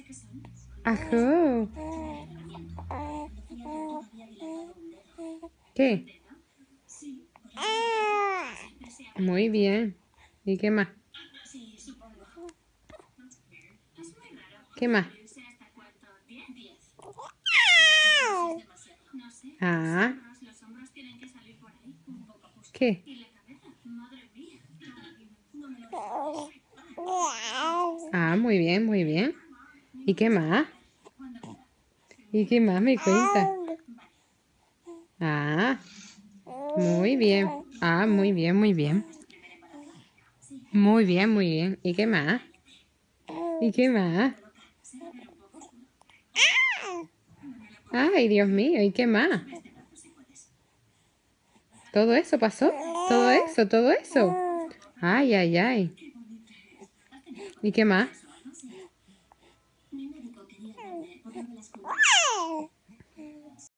Ajú. ¿Qué? Muy bien. ¿Y qué más? ¿Qué más? Ah. ¿Qué? Ah, muy bien, muy bien. ¿Y qué más? ¿Y qué más me cuentas? Ah, muy bien. Ah, muy bien, muy bien. Muy bien, muy bien. ¿Y qué más? ¿Y qué más? Ay, Dios mío, ¿y qué más? ¿Todo eso pasó? ¿Todo eso? ¿Todo eso? Ay, ay, ay. ¿Y qué más?